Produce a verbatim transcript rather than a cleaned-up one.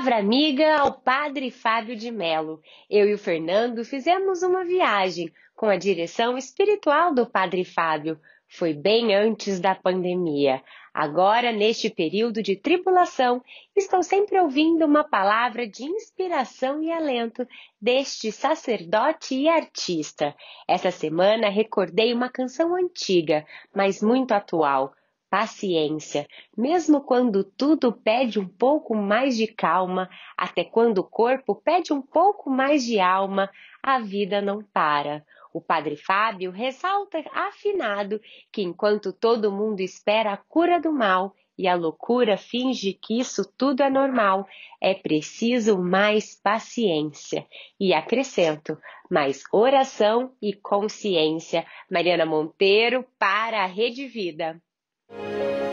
Palavra amiga ao Padre Fábio de Mello. Eu e o Fernando fizemos uma viagem com a direção espiritual do Padre Fábio. Foi bem antes da pandemia. Agora, neste período de tribulação, estou sempre ouvindo uma palavra de inspiração e alento deste sacerdote e artista. Essa semana recordei uma canção antiga, mas muito atual. Paciência, mesmo quando tudo pede um pouco mais de calma, até quando o corpo pede um pouco mais de alma, a vida não para. O Padre Fábio ressalta afinado que enquanto todo mundo espera a cura do mal e a loucura finge que isso tudo é normal, é preciso mais paciência. E acrescento, mais oração e consciência. Mariana Monteiro para a Rede Vida.